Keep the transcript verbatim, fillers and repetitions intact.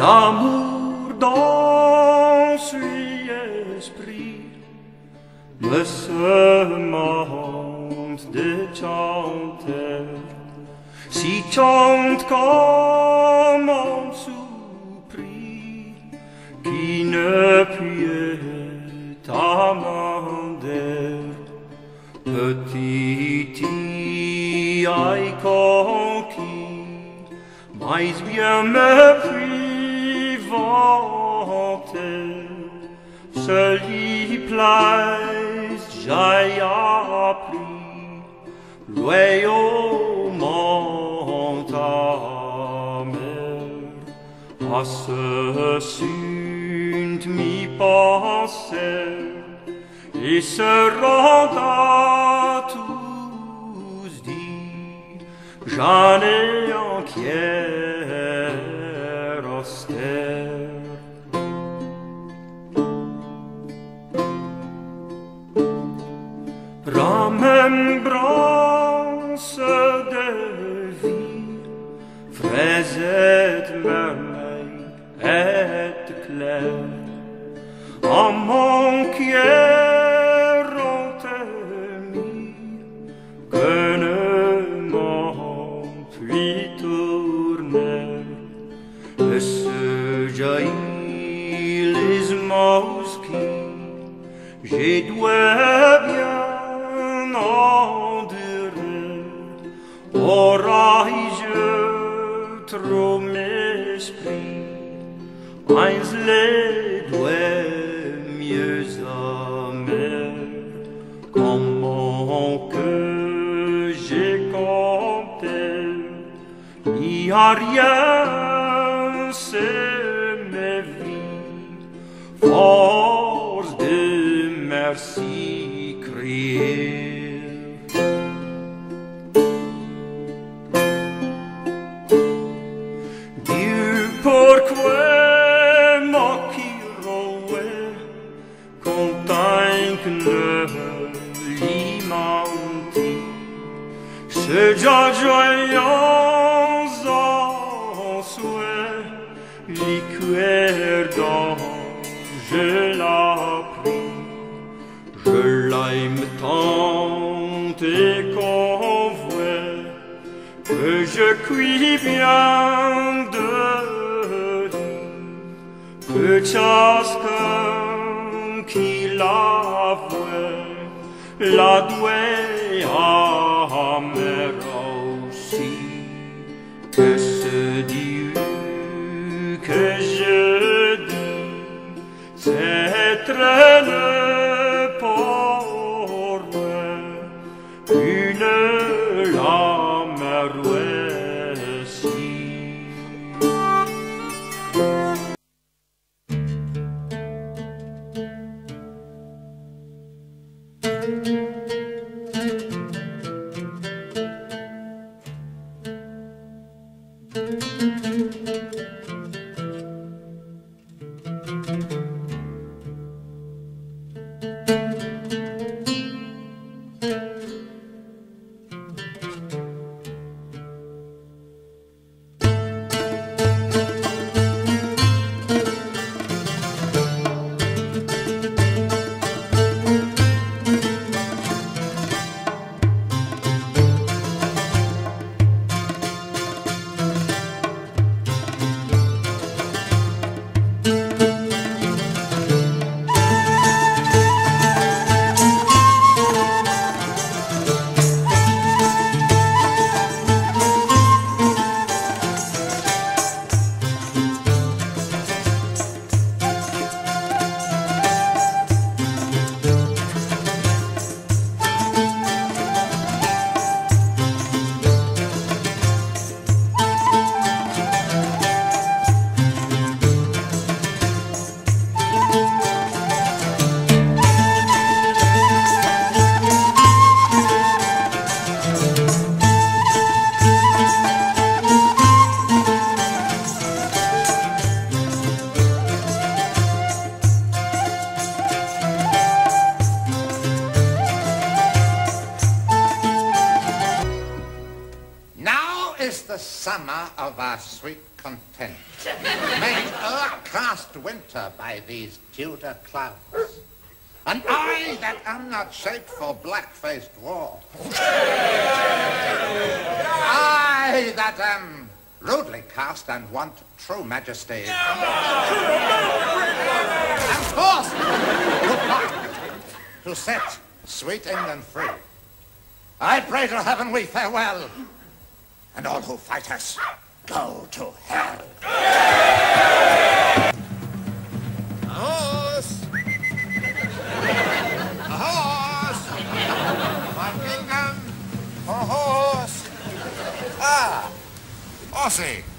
L'amour dans lui esprit me semence de chanter, si chante comme un soupir qui ne peut amender. Petit ai conquis, mais bien me puis vanter, seul y plaise j'ai appris, loyalement amer, à ce sunt mi penser, et se rend à tous dit, j'en ai entière austère. Remembrance de vie, fraisette merveille et clair, en mon cœur endormi, que ne m'en puis tourner, et ce jaillit les mots qui j'ai dois bien endurer, orage trop m'esprit, eins les doigts mieux amers, comment que j'ai compté, n'y a rien, c'est mes vies, force de merci crier. Dieu, pourquoi ce joyeux en souhait, liqueur dont je l'ai pris, je l'aime tant et convoi, que je cuis bien de lui, que chacun qui la voit, la douée amère aussi, que ce Dieu que je dis, c'est très pour moi, une lame aussi. Summer of our sweet content, made o'ercast winter by these Tudor clouds. And I that am not shaped for black-faced war. I that am rudely cast and want true majesty. And forced to fight, to set sweet England free. I pray to heaven we farewell, and all who fight us go to hell. A horse! A horse! My kingdom! A horse! Ah! Ossie!